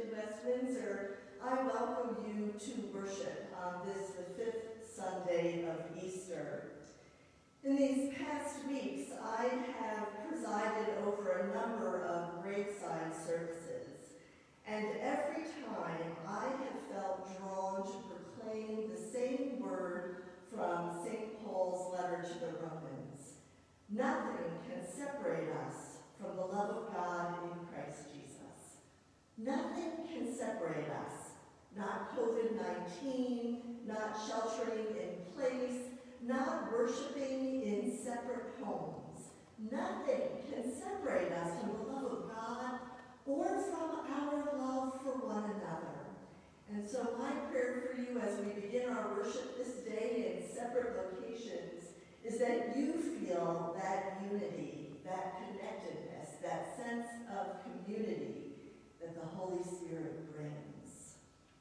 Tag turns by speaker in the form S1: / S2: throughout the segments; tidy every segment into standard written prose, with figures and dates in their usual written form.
S1: in Westminster, I welcome you to worship on this, the 5th Sunday of Easter. In these past weeks, I have presided over a number of graveside services, and every time I have felt drawn to proclaim the same word from St. Paul's letter to the Romans. Nothing can separate us from the love of God in Christ Jesus. Nothing can separate us. Not COVID-19, not sheltering in place, not worshiping in separate homes. Nothing can separate us from the love of God or from our love for one another. And so my prayer for you as we begin our worship this day in separate locations is that you feel that unity, that connectedness, that sense of community that the Holy Spirit brings.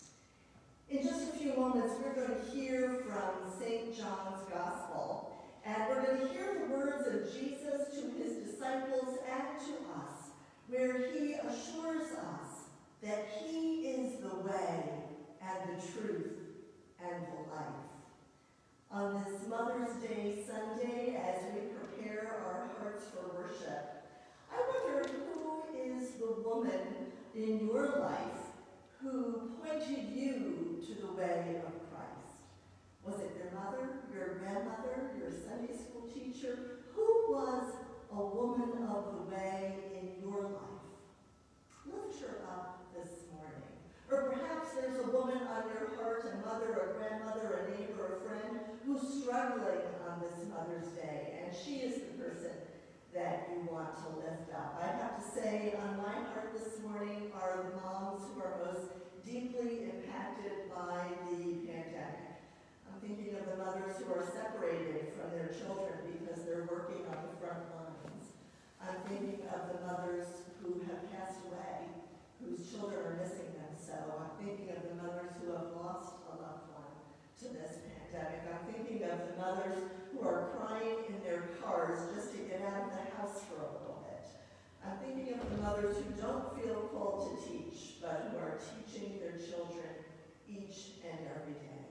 S1: In just a few moments, we're going to hear from St. John's Gospel, and we're going to hear the words of Jesus to his disciples and to us, where he assures us that he is the way and the truth and the life. On this Mother's Day Sunday, as we prepare our hearts for worship, I wonder who is the woman in your life who pointed you to the way of Christ. Was it your mother, your grandmother, your Sunday school teacher? Who was a woman of the way in your life? Lift her up this morning. Or perhaps there's a woman on your heart, a mother, a grandmother, a neighbor, a friend, who's struggling on this Mother's Day, and she is the person that you want to lift up. I have to say, on my heart this morning are the moms who are most deeply impacted by the pandemic. I'm thinking of the mothers who are separated from their children because they're working on the front lines. I'm thinking of the mothers who have passed away, whose children are missing them so. I'm thinking of the mothers who have lost a loved one to this pandemic. I'm thinking of the mothers who are crying in their cars just to get out of the house for a little bit. I'm thinking of the mothers who don't feel called to teach, but who are teaching their children each and every day.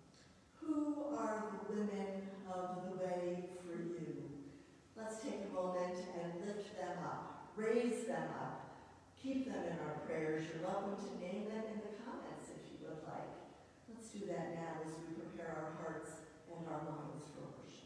S1: Who are the women of the way for you? Let's take a moment and lift them up, raise them up, keep them in our prayers. You're welcome to name them in the comments if you would like. Let's do that now as we prepare our hearts and our minds for worship.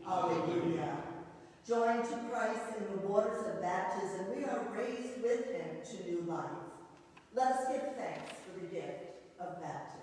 S1: Alleluia. Joined to Christ in the waters of baptism, we are raised with him to new life. Let us give thanks for the gift of baptism.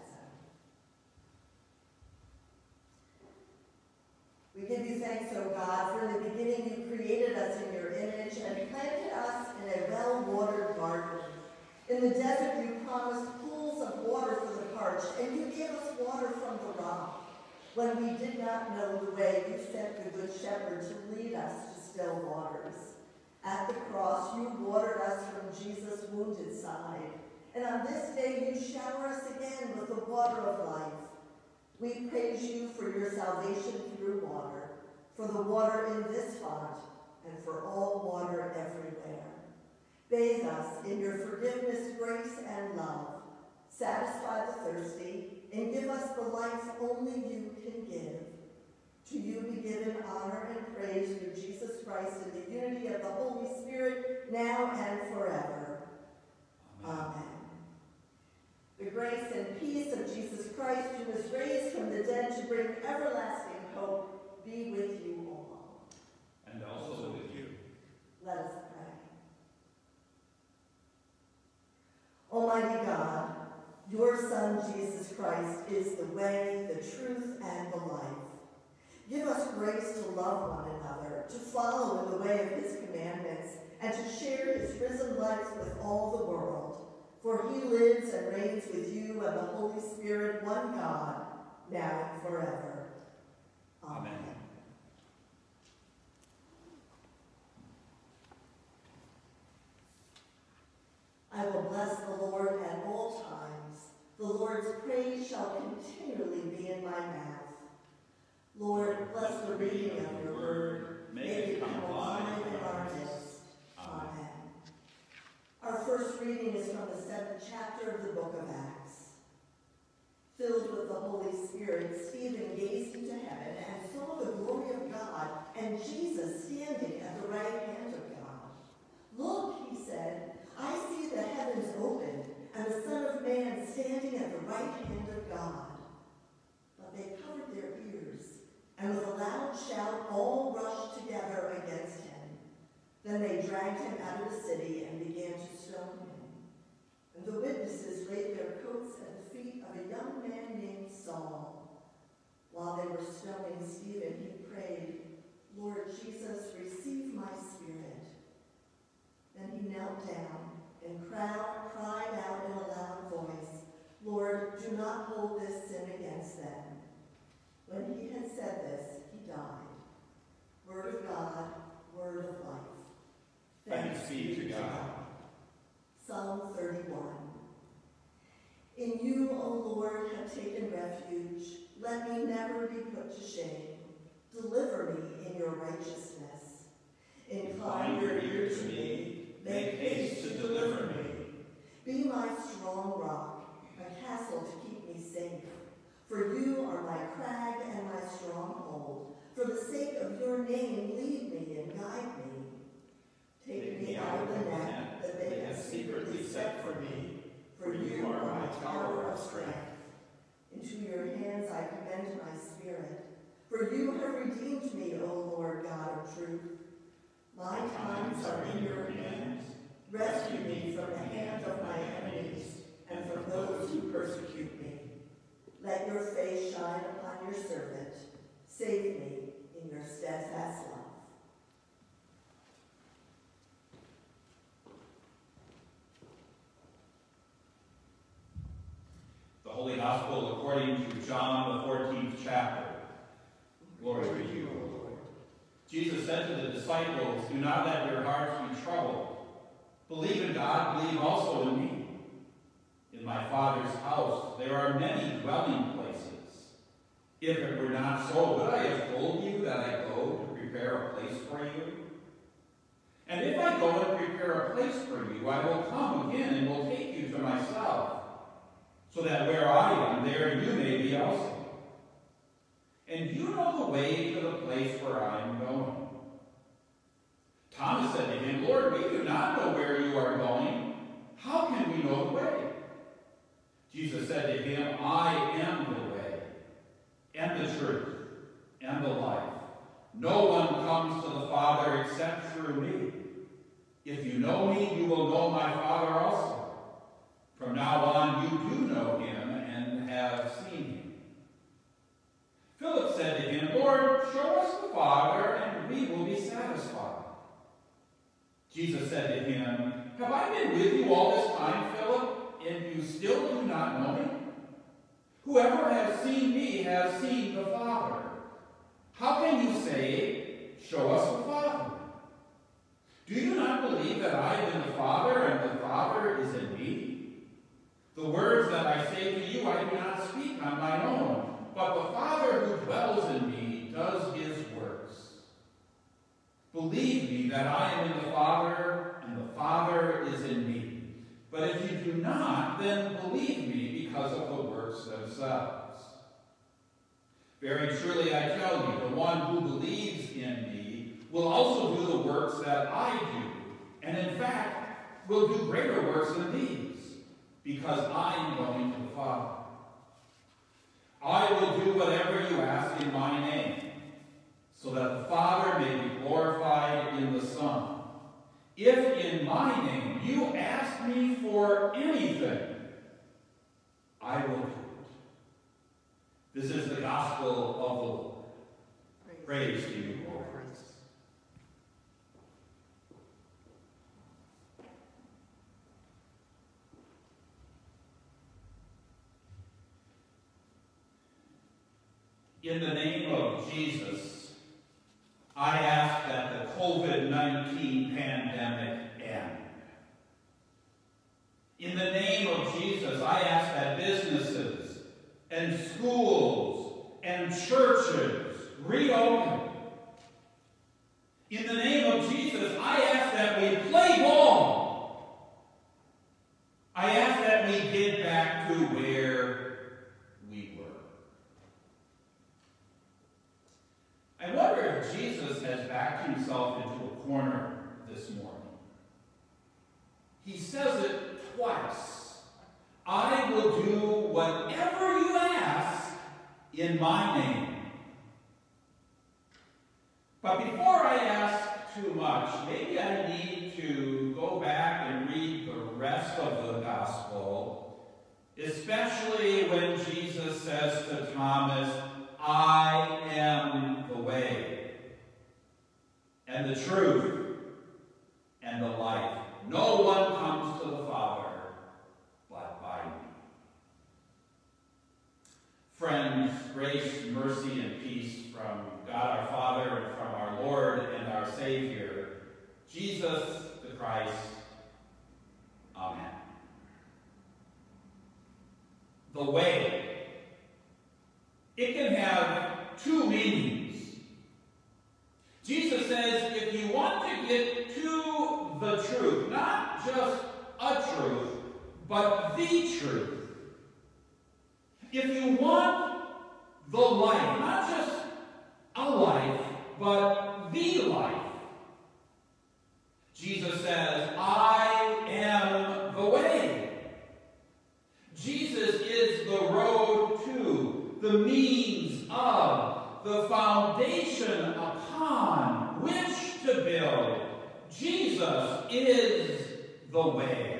S1: We give you thanks, O God, for in the beginning you created us in your image and planted us in a well-watered garden. In the desert you promised pools of water for the parched, and you gave us water from the rock. When we did not know the way, you sent the Good Shepherd to lead us to still waters. At the cross, you watered us from Jesus' wounded side. And on this day, you shower us again with the water of life. We praise you for your salvation through water, for the water in this font, and for all water everywhere. Bathe us in your forgiveness, grace, and love. Satisfy the thirsty, and give us the life only you can give. To you be given honor and praise through Jesus Christ in the unity of the Holy Spirit, now and forever. Amen. The grace and peace of Jesus Christ, who was raised from the dead to bring everlasting hope, be with you all.
S2: And also with you.
S1: Let us pray. Almighty God, your Son, Jesus Christ, is the way, the truth, and the life. Give us grace to love one another, to follow in the way of his commandments, and to share his risen life with all the world. For he lives and reigns with you and the Holy Spirit, one God, now and forever. Amen. I will bless the Lord at all times. The Lord's praise shall continually be in my mouth. Lord, bless the reading of your word. Make it come alive in our midst. Amen. Our first reading is from the 7th chapter of the book of Acts. Filled with the Holy Spirit, Stephen gazed into heaven and saw the glory of God and Jesus standing at the right hand of God. Look, he said, I see the heavens opened and the Son of Man standing at the right hand of God. But they covered their ears, and with a loud shout all rushed together against him. Then they dragged him out of the city and began to stone him. And the witnesses laid their coats at the feet of a young man named Saul. While they were stoning Stephen, he prayed, Lord Jesus, receive my spirit. Then he knelt down and cried out in a loud voice, Lord, do not hold this sin against them. When he had said this, he died. Word of God, word of life.
S2: Thanks be to God.
S1: Psalm 31. In you, O Lord, have taken refuge. Let me never be put to shame. Deliver me in your righteousness. Incline your ear to me. Make haste to deliver me. Be my strong rock, a castle to keep me safe. For you are my crag and my stronghold. For the sake of your name, lead me and guide me. Take me out of the net that they have secretly set for me. For you are my tower of strength. Into your hands I commend my spirit. For you have redeemed me, O Lord God of truth. My times are in your hands. Rescue me from the hand of my enemies and from those who persecute me. Let your face shine upon your servant. Save me in your steadfast love.
S2: The Holy Gospel according to John, the 14th chapter. Glory to you, O Lord. Jesus said to the disciples, do not let your hearts be troubled. Believe in God, believe also in me. In my Father's house there are many dwelling places. If it were not so, would I have told you that I go to prepare a place for you? And if I go and prepare a place for you, I will come again and will take you to myself, so that where I am, there you may be also. And you know the way to the place where I am going. Thomas said to him, Lord, we do not know where you are going. How can we know the way? Jesus said to him, I am the way, and the truth, and the life. No one comes to the Father except through me. If you know me, you will know my Father also. From now on, you do know him and have seen him. Philip said to him, Lord, show us the Father, and we will be satisfied. Jesus said to him, have I been with you all this time, Philip, and you still do not know me? Whoever has seen me has seen the Father. How can you say, show us the Father? Do you not believe that I am in the Father, and the Father is in me? The words that I say to you I do not speak on my own, but the Father who dwells in me does his works. Believe me that I am in the Father, and the Father is in me. But if you do not, then believe me because of the works themselves. Very truly I tell you, the one who believes in me will also do the works that I do, and in fact will do greater works than these, because I am going to the Father. I will do whatever you ask in my name, so that the Father may be glorified in the Son. If in my name you ask me for anything, I will do it. This is the gospel of the Lord. Praise to you, Lord. In the name of Jesus, I ask that the COVID-19 pandemic end. In the name of Jesus, I ask that businesses and schools and churches reopen. In the name of Jesus, I ask that we play ball. I ask that we get back to where we were. I wonder if Jesus has backed himself into a corner this morning. He says it twice. I will do whatever you ask in my name. But before I ask too much, maybe I need to go back and read the rest of the gospel, especially when Jesus says to Thomas, I am the way, and the truth, and the life. No one comes to the Father but by me. Friends, grace, mercy, and peace from God our Father and from our Lord and our Savior, Jesus the Christ. Amen. The way. It can have two meanings. Jesus says if you want to get to the truth, not just a truth, but the truth. If you want the life, not just a life, but the life, Jesus says, I am the way. Jesus is the road to, the means of, the foundation upon which to build. Jesus is the way.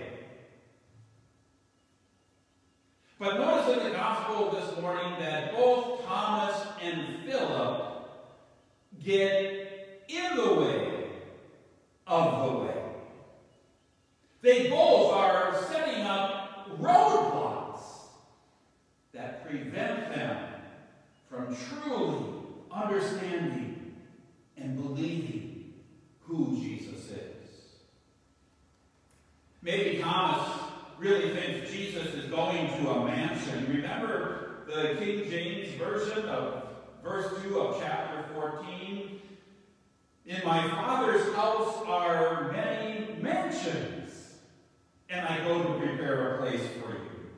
S2: But notice in the gospel this morning that both Thomas and Philip get in the way of the way. They both are setting up roadblocks that prevent them from truly understanding and believing who Jesus is. Maybe Thomas really thinks Jesus is going to a mansion. Remember the King James Version of verse 2 of chapter 14? In my Father's house are many mansions, and I go to prepare a place for you.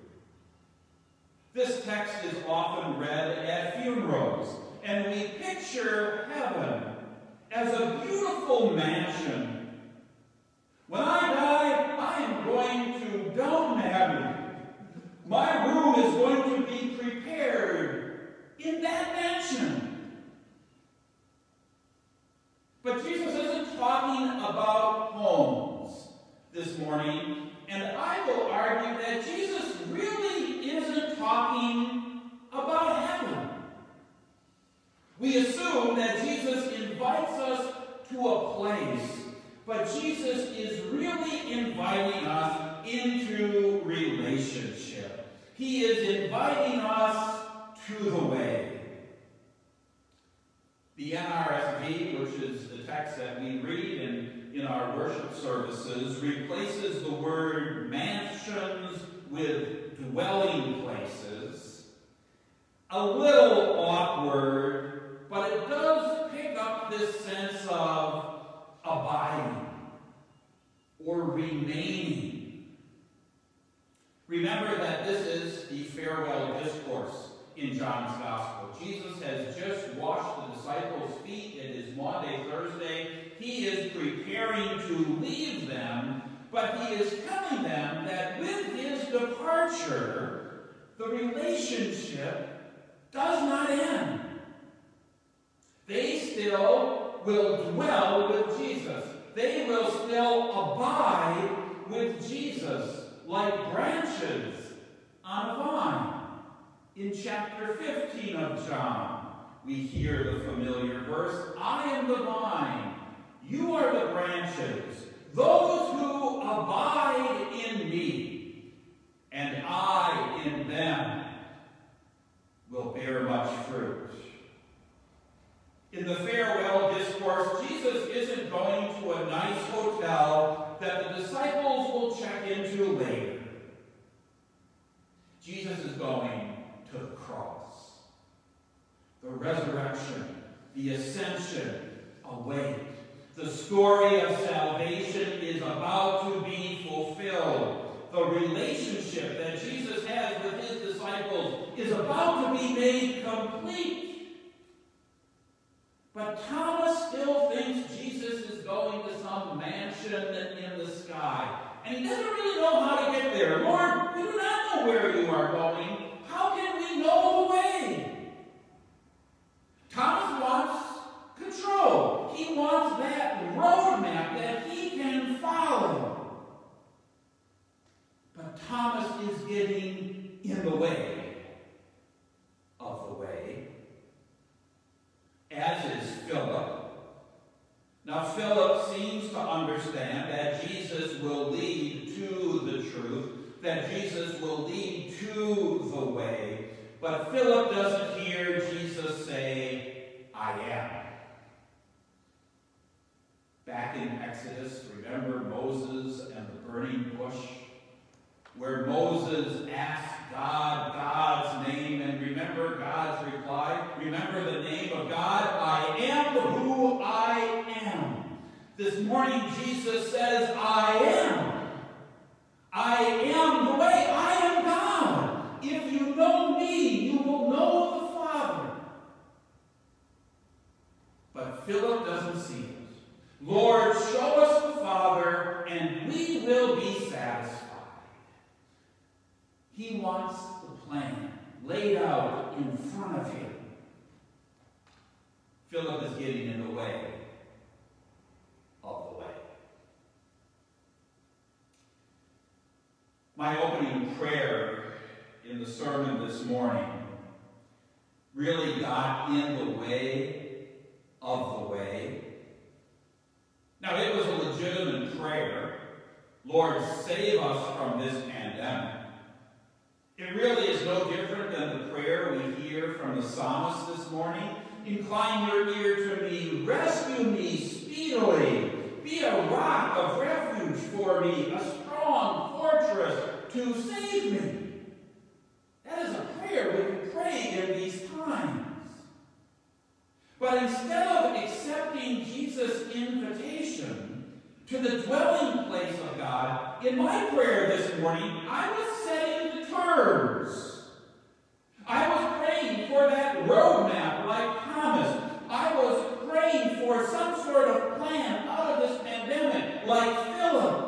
S2: This text is often read at funerals, and we picture heaven as a beautiful mansion. When I die, I am going to Down Abbey. My room is going to be prepared in that mansion. We assume that Jesus invites us to a place, but Jesus is really inviting us into relationship. He is inviting us to the way. The NRSV, which is the text that we read in our worship services, replaces the word mansions with dwelling places. A little awkward, but it does pick up this sense of abiding or remaining. Remember that this is the farewell discourse in John's Gospel. Jesus has just washed the disciples' feet. It is Maundy, Thursday. He is preparing to leave them, but he is telling them that with his departure, the relationship does not end. They still will dwell with Jesus. They will still abide with Jesus like branches on a vine. In chapter 15 of John, we hear the familiar verse, I am the vine, you are the branches, those who abide in me, and I in them will bear much fruit. In the farewell discourse, Jesus isn't going to a nice hotel that the disciples will check into later. Jesus is going to the cross. The resurrection, the ascension await. The story of salvation is about to be fulfilled. The relationship that Jesus has with his disciples is about to be made complete. But Thomas still thinks Jesus is going to some mansion in the sky. And he doesn't really know how to get there. Lord, we do not know where you are going. How can we know the way? Thomas wants control. He wants that roadmap that he can follow. But Thomas is getting in the way of the way, as is Philip. Now, Philip seems to understand that Jesus will lead to the truth, that Jesus will lead to the way, but Philip doesn't hear Jesus say, I am. Back in Exodus, remember Moses and the burning bush, where Moses asked God God's name, and remember God's reply? Remember the name of God? I am who I am. This morning Jesus says, I am. I am the way. I am God. If you know me, you will know the Father. But Philip doesn't see it. Lord, show us the Father, and we will be satisfied. He wants the plan laid out in front of him. Philip is getting in the way of the way. My opening prayer in the sermon this morning really got in the way of the way. Now, it was a legitimate prayer. Lord, save us from this pandemic. It really is no different than the prayer we hear from the psalmist this morning. Incline your ear to me, rescue me speedily. Be a rock of refuge for me, a strong fortress to save me. That is a prayer we can pray in these times. But instead of accepting Jesus' invitation to the dwelling place of God, in my prayer this morning, I was setting the terms. I was praying for that roadmap like Thomas. I was praying for some sort of plan out of this pandemic like Philip.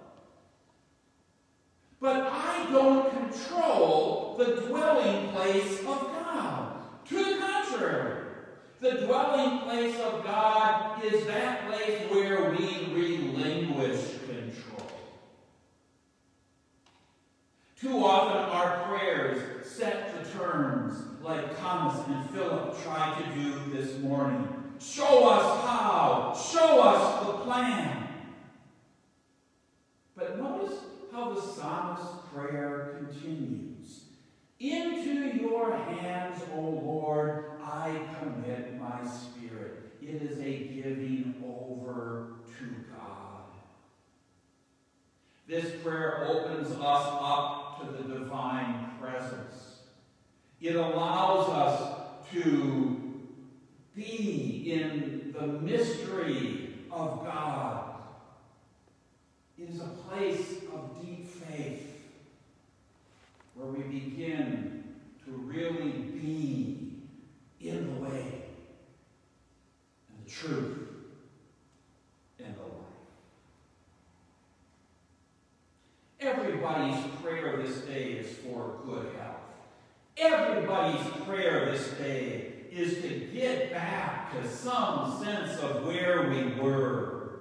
S2: But I don't control the dwelling place of God. To the contrary, the dwelling place of God is that place where we relinquish control. Too often our prayers set the terms like Thomas and Philip tried to do this morning. Show us how. Show us the plan. But notice how the psalmist's prayer continues. Into your hands, O Lord, I commit my spirit. It is a giving over to God. This prayer opens us up to the divine presence. It allows us to be in the mystery of God. It is a place of deep faith where we begin to really be in the way and the truth and the life. Everybody's prayer this day is for good health. Everybody's prayer this day is to get back to some sense of where we were.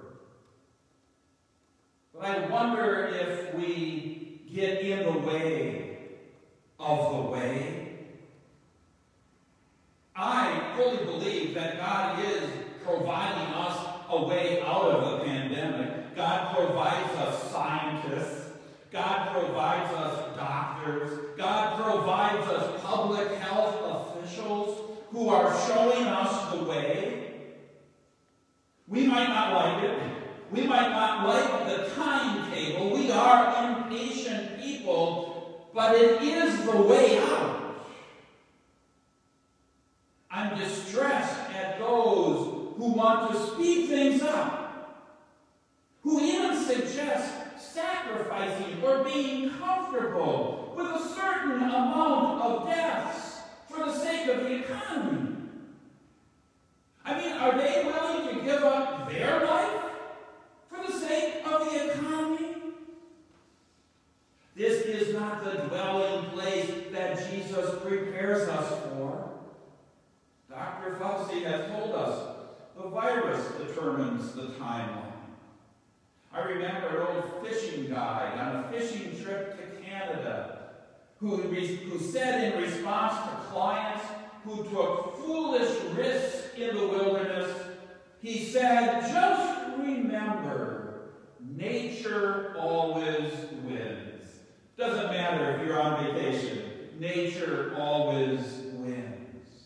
S2: But I wonder if we get in the way of the way. I fully believe that God is providing us a way out of the pandemic. God provides us scientists. God provides us doctors. God provides us public health officials who are showing us the way. We might not like it. We might not like the timetable. We are impatient people, but it is the way out. I'm distressed at those who want to speed things up, who even suggest sacrificing or being comfortable with a certain amount of deaths for the sake of the economy. I mean, are they willing to give up their life for the sake of the economy? This is not the dwelling place that Jesus prepares us for. Dr. Fauci has told us the virus determines the timeline. I remember an old fishing guide on a fishing trip to Canada who said in response to clients who took foolish risks in the wilderness, he said, just remember, nature always wins. Doesn't matter if you're on vacation, nature always wins.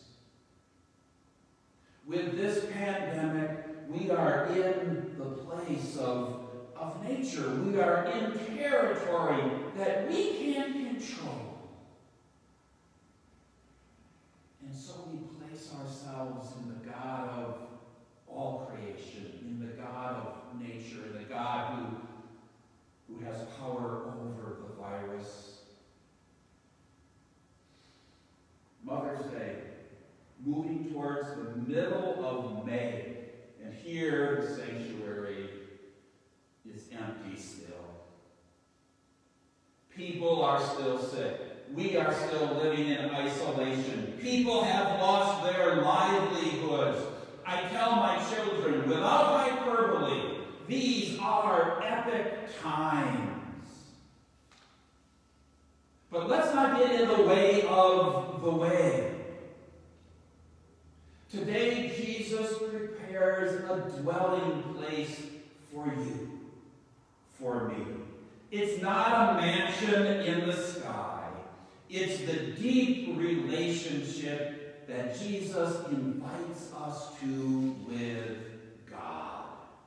S2: With this pandemic, we are in the place of nature. We are in territory that we can't control. And so we place ourselves in the God of all creation, in the God of nature, the God who has power over the virus. Mother's Day, moving towards the middle of May, and here the sanctuary is empty still. People are still sick. We are still living in isolation. People have lost their livelihoods. I tell my children, without hyperbole, these are epic times. But let's not get in the way of the way. Today, Jesus prepares a dwelling place for you, for me. It's not a mansion in the sky. It's the deep relationship that Jesus invites us to with God.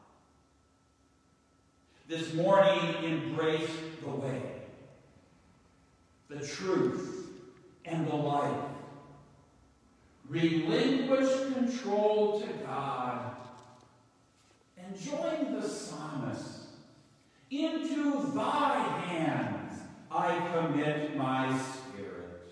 S2: This morning, embrace the way, the truth, and the life. Relinquish control to God and join the psalmist. Into thy hands I commit my spirit.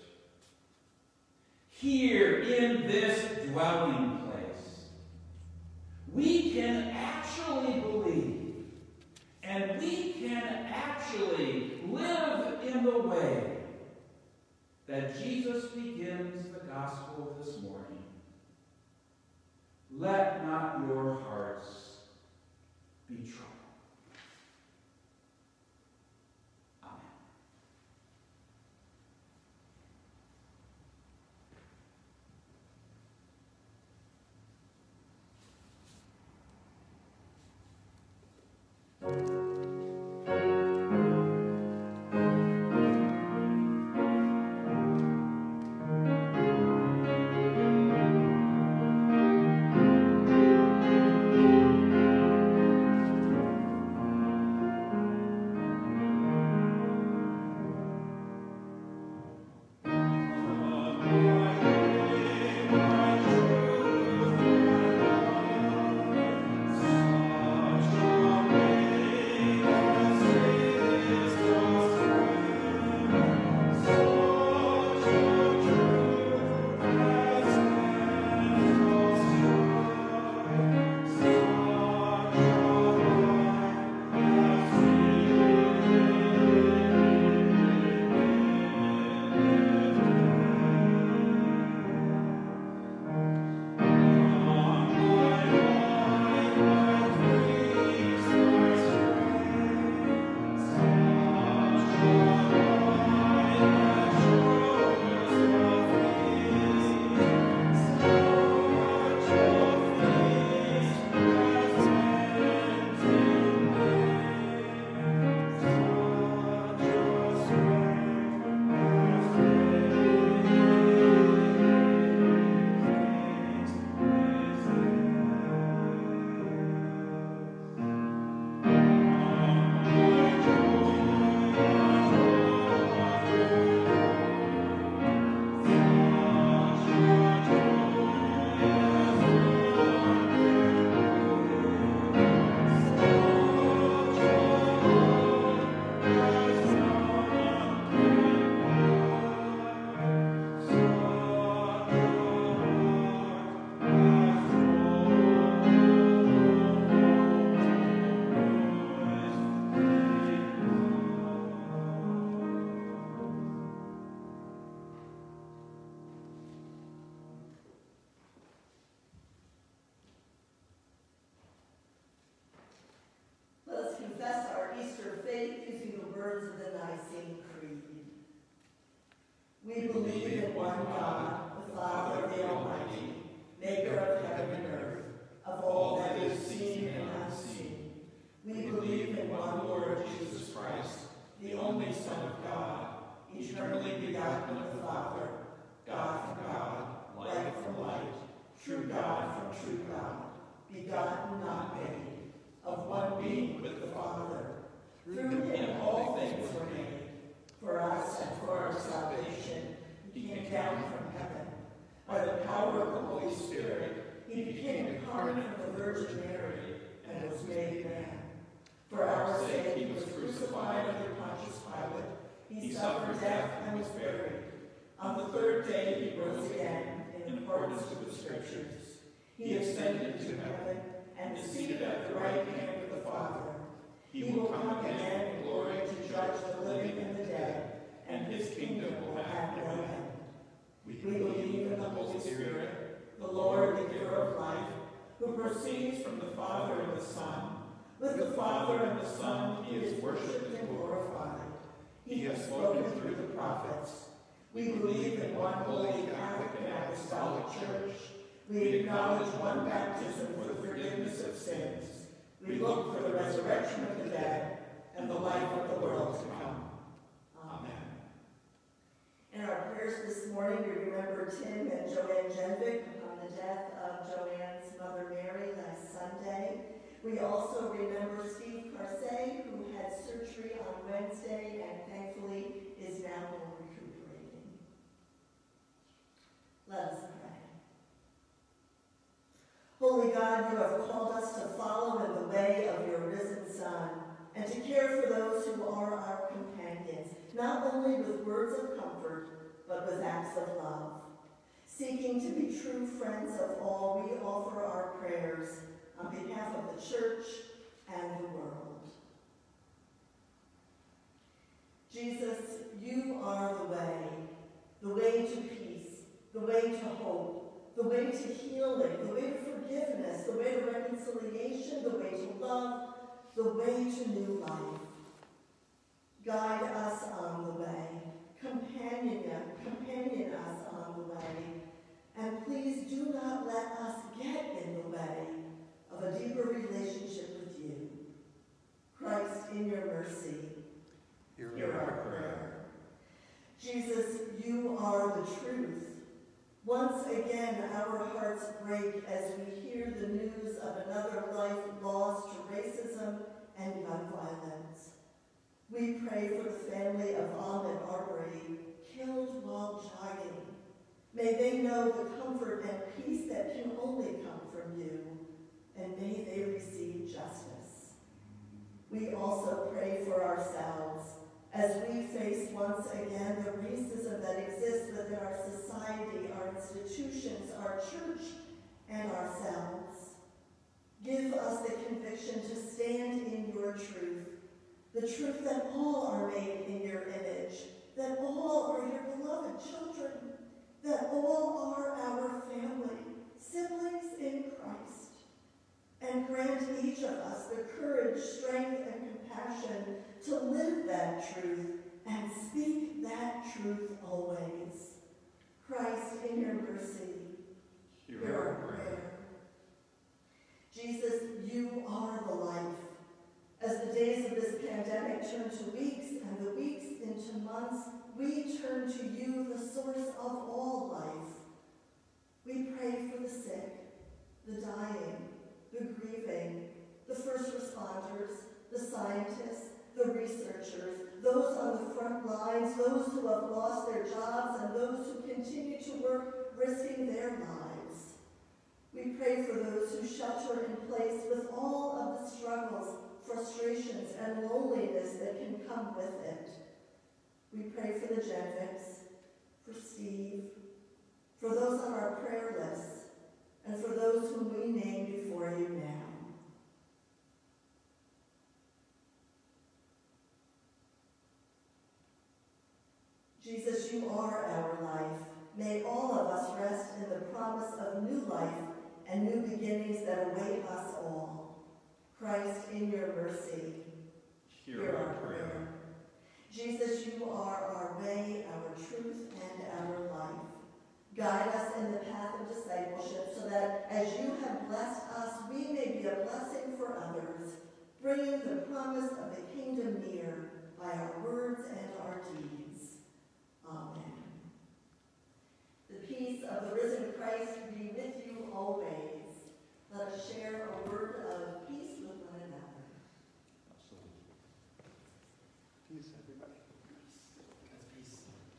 S2: Here in this dwelling place, we can actually believe and we can actually live in the way that Jesus begins the gospel this morning. Let not your hearts be troubled.
S1: one God, the Father, the Almighty, maker of heaven and earth, of all that is seen and unseen. We believe in one Lord Jesus Christ, the only Son of God, eternally begotten of the Father, God from God, light from light, true God from true God, begotten, not made, of one being with the Father. Through him all things were made. For us and for our salvation, he came down from heaven. By the power of the Holy Spirit, he became incarnate from the Virgin Mary and was made man. For our sake he was crucified under Pontius Pilate. He suffered death and was buried. On the third day he rose again in accordance with the Scriptures. He ascended to heaven and is seated at the right hand of the Father. He will come again in glory to judge the living and the dead, and his kingdom will have no end. We believe in the Holy Spirit, the Lord, the giver of life, who proceeds from the Father and the Son. With the Father and the Son he is worshipped and glorified. He has spoken through the prophets. We believe in one holy Catholic and Apostolic Church. We acknowledge one baptism for the forgiveness of sins. We look for the resurrection of the dead and the life of the world to come. Amen. In our prayers this morning, we remember Tim and Joanne Jenvik on the death of Joanne's mother Mary last Sunday. We also remember Steve Carsey, who had surgery on Wednesday and thankfully is now home recuperating. Let us pray. Holy God, you have called us to follow in the way of your risen Son and to care for those who are our companions, not only with words of comfort, but with acts of love. Seeking to be true friends of all, we offer our prayers on behalf of the Church and the world. Jesus, you are the way to peace, the way to hope, the way to healing, the way to forgiveness, the way to reconciliation, the way to love, the way to new life. Guide us on the way, companion us on the way, and please do not let us get in the way of a deeper relationship with you. Christ, in your mercy, hear our prayer. Jesus, you are the truth. Once again, our hearts break as we hear the news of another life lost to racism and gun violence. We pray for the family of Ahmaud Arbery, killed while jogging. May they know the comfort and peace that can only come from you, and may they receive justice. We also pray for ourselves as we face once again the racism that exists within our society, our institutions, our church, and ourselves. Give us the conviction to stand in your truth, the truth that all are made in your image, that all are your beloved children, that all are our family, siblings in Christ. And grant each of us the courage, strength, and compassion to live that truth and speak that truth always. Christ, in your mercy, hear our prayer. Jesus, you are the life. As the days of this pandemic turn to weeks and the weeks into months, we turn to you, the source of all life. We pray for the sick, the dying, the grieving, the first responders, the scientists, the researchers, those on the front lines, those who have lost their jobs, and those who continue to work risking their lives. We pray for those who shelter in place with all of the struggles, frustrations, and loneliness that can come with it. We pray for the Jenviks, for Steve, for those on our prayer lists, and for those whom we name before you now. Jesus, you are our life. May all of us rest in the promise of new life and new beginnings that await us all. Christ, in your mercy, hear our prayer. Jesus, you are our way, our truth, and our life. Guide us in the path of discipleship so that as you have blessed us, we may be a blessing for others, bringing the promise of the kingdom near by our words and our deeds. Amen. The peace of the risen Christ be with you always. Let us share a word of peace with one another.
S3: Absolutely. Peace, everybody. Peace.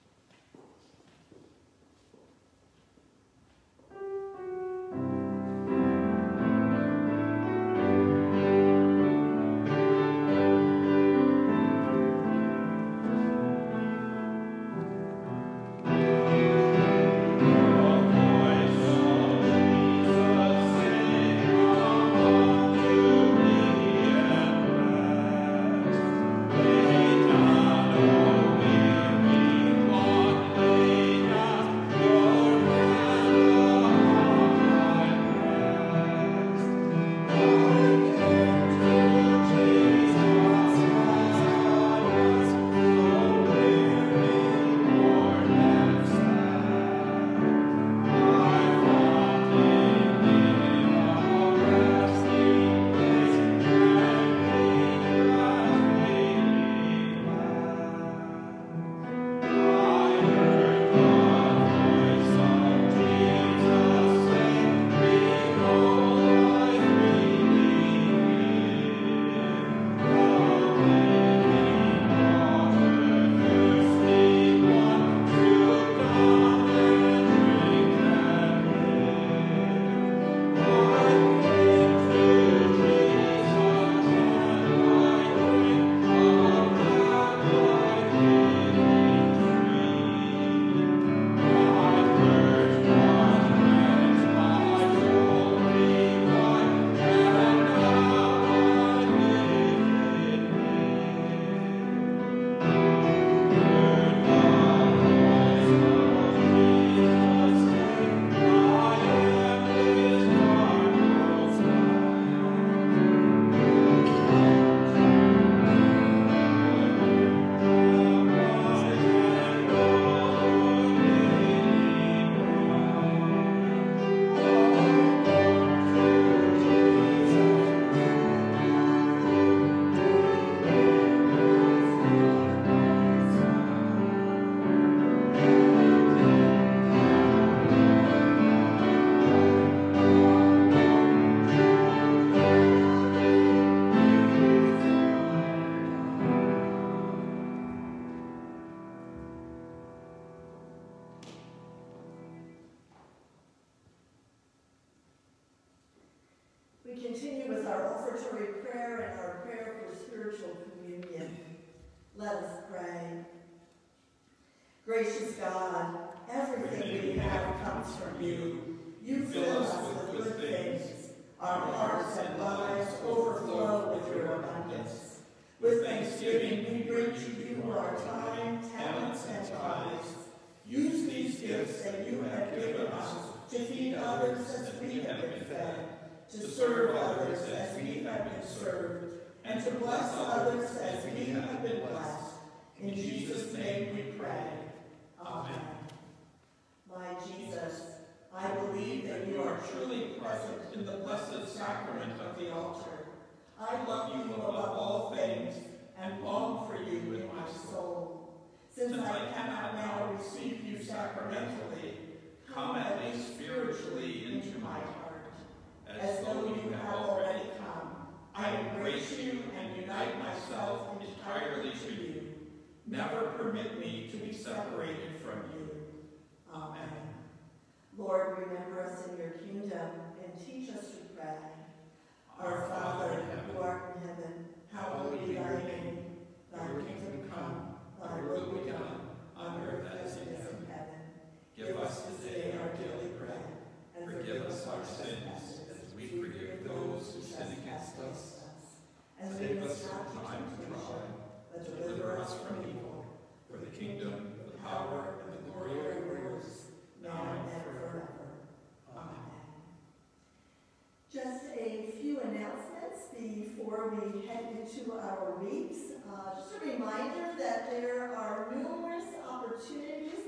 S1: We continue with our offertory prayer and our prayer for spiritual communion. Let us pray. Gracious God, everything we have comes from you. You fill us with good things. Our hearts and lives overflow with your abundance. With thanksgiving, we bring to you our time, talents, and tithes. Use these gifts that you have given us to feed others as we have been fed, to serve others as we have been served, and to bless others as we have been blessed. In Jesus' name we pray. Amen. My Jesus, I believe that you are truly present in the blessed sacrament of the altar. I love you above all things and long for you in my soul. Since I cannot now receive you sacramentally, come at least spiritually into my heart. As though you have already come, I embrace you and unite myself entirely to you. Never permit me to be separated from you. Amen. Lord, remember us in your kingdom and teach us to pray. Our Father, who art in heaven, hallowed be thy name. Thy kingdom come, thy will be done, on earth as it is in heaven. Give us this day our daily bread, and forgive us our sins, as we forgive those who sin against us. And lead us not into temptation, but deliver us from evil. For the kingdom, the power, and the glory are yours, now and forever. Amen. Just a few announcements before we head into our weeks. Just a reminder that there are numerous opportunities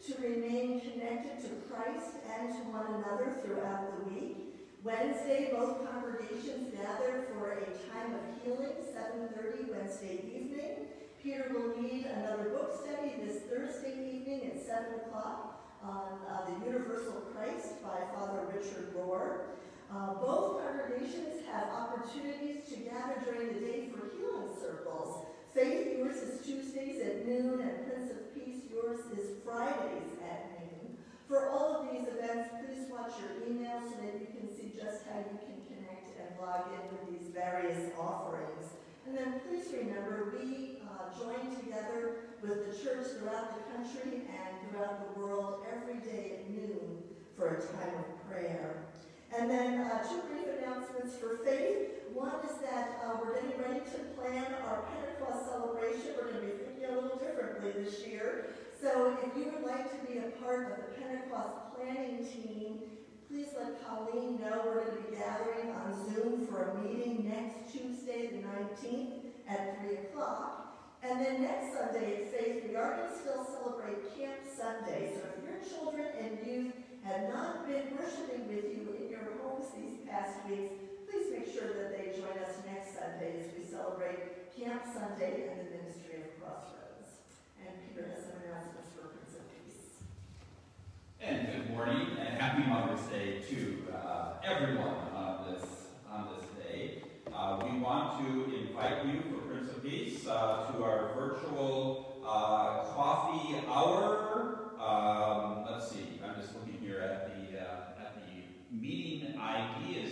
S1: to remain connected to Christ and to one another throughout the week. Wednesday, both congregations gather for a time of healing, 7:30 Wednesday evening. Peter will lead another book study this Thursday evening at 7 o'clock on the Universal Christ by Father Richard Rohr. Both congregations have opportunities to gather during the day for healing circles. Faith, yours is Tuesdays at noon, and Prince of Peace, yours is Fridays at noon. For all of these events, please watch your email so that you can see just how you can connect and log in with these various offerings. And then please remember, we join together with the church throughout the country and throughout the world every day at noon for a time of prayer. And then two brief announcements for Faith. One is that we're getting ready to plan our Pentecost celebration. We're going to be thinking a little differently this year. So if you would like to be a part of the Pentecost planning team, please let Colleen know. We're going to be gathering on Zoom for a meeting next Tuesday, the 19th at 3 o'clock. And then next Sunday at Faith, we are going to still celebrate Camp Sunday. So if your children and youth have not been worshiping with you in your homes these past weeks, please make sure that they join us next Sunday as we celebrate Camp Sunday and the ministry of Crossroads. And Peter has some announcements for Prince of Peace.
S2: And good morning and happy Mother's Day to everyone on this day. We want to invite you for Prince of Peace to our virtual coffee hour. Let's see, I'm just looking here at the meeting ID is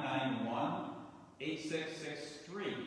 S2: 991-8663-8816.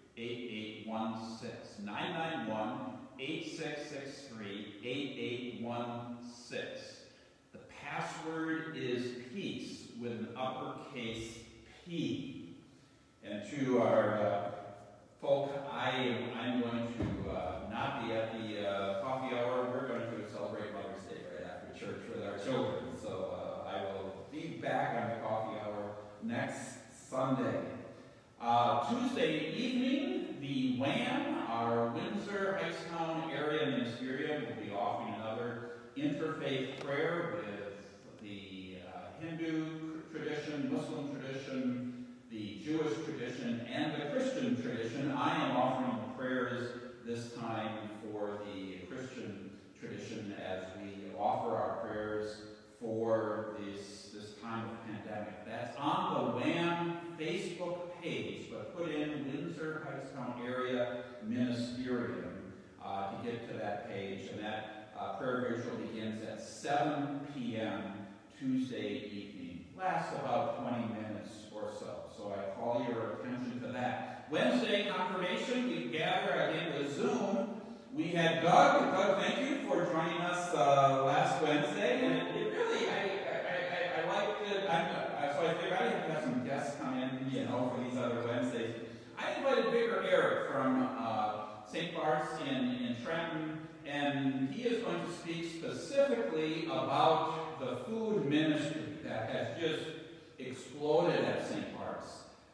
S2: 991-8663-8816. The password is peace with an uppercase P. And to our folk, I'm going to not be at the coffee hour. We're going to celebrate Mother's Day right after church with our children. So I will be back on the coffee hour next Sunday. Tuesday evening, the WHAM, our Windsor Hightstown Area Ministerium, will be offering another interfaith prayer with the Hindu tradition, Muslim tradition, the Jewish tradition, and the Christian tradition. I am offering prayers this time for the Christian tradition as we offer our prayers for this time of pandemic. That's on the WHAM Facebook page, but put in Windsor Hightstown Area Ministerium to get to that page. And that prayer ritual begins at 7 p.m. Tuesday evening. Lasts about 20 minutes or so. So I call your attention to that. Wednesday confirmation, we gather again with Zoom. We had Doug. Doug, thank you for joining us last Wednesday. And it really, I liked it. So I figured I'd have to have some guests come in, for these other Wednesdays. I invited Vicar Eric from St. Bart's in Trenton, and he is going to speak specifically about the food ministry that has just exploded at St. Bart's.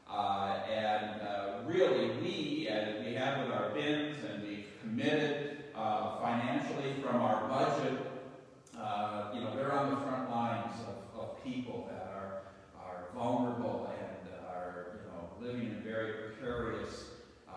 S2: Really, we have with our bins, and we've committed financially from our budget. They're on the front lines of people that are vulnerable and are living in very precarious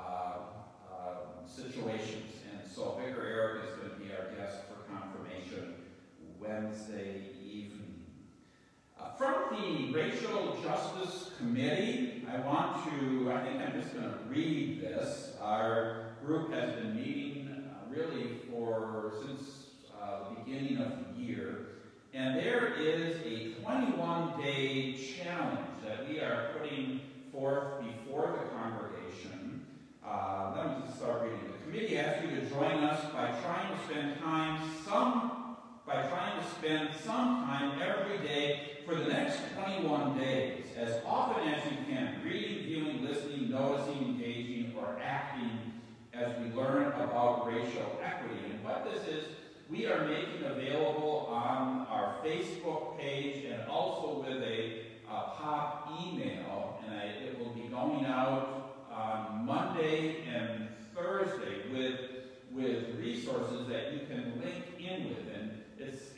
S2: situations. And so Vicar Eric is going to be our guest for confirmation Wednesday evening. From the Racial Justice Committee, I think I'm just going to read this. Our group has been meeting really since the beginning of the year. And there is a 21-day challenge that we are putting forth before the congregation. Let me just start reading. The committee asks you to join us by trying to spend some time every day for the next 21 days, as often as you can, reading, viewing, listening, noticing, engaging, or acting as we learn about racial equity. And what this is, we are making available on our Facebook page and also with a pop email, and it will be going out on Monday and Thursday with resources that you can link in with. And it's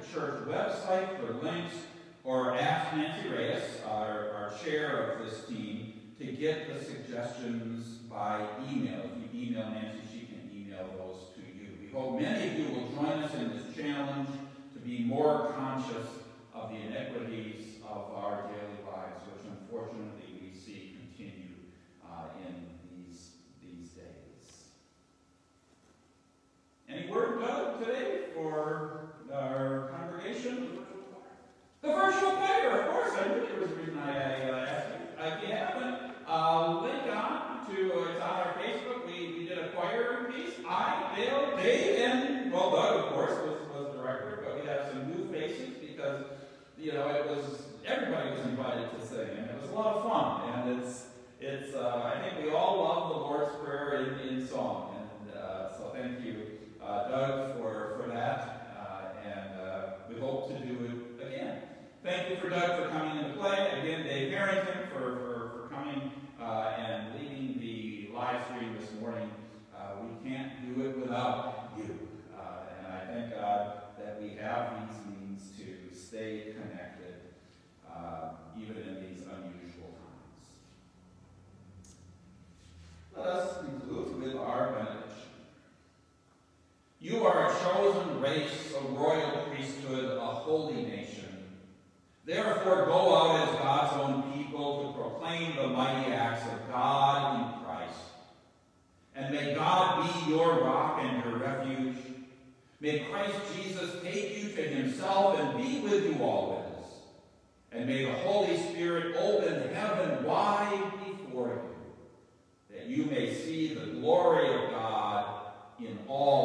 S2: church website for links, or ask Nancy Reyes, our chair of this team, to get the suggestions by email. If you email Nancy, she can email those to you. We hope many of you will join us in this challenge to be more conscious of the inequities of our daily lives, which unfortunately we see continue in these days. Any word, Doug, today for our congregation? The virtual choir, of course. I knew there was a reason I asked you. If you haven't, link on to, it's on our Facebook. We did a choir piece. Dale, Dave, and, well, Doug, of course, was the director, but we have some new faces because, everybody was invited to sing, and it was a lot of fun. And it's I think we all love the Lord's Prayer in song. And so thank you, Doug, for that. And we hope to do it again. Thank you for Doug for coming into play. Again, Dave Harrington for coming and leading the live stream this morning. We can't do it without you. And I thank God that we have these means to stay connected, even in these unusual times. Let us conclude with our benediction. You are a chosen race, a royal priesthood, a holy nation. Therefore, go out as God's own people to proclaim the mighty acts of God in Christ. And may God be your rock and your refuge. May Christ Jesus take you to himself and be with you always. And may the Holy Spirit open heaven wide before you, that you may see the glory of God in all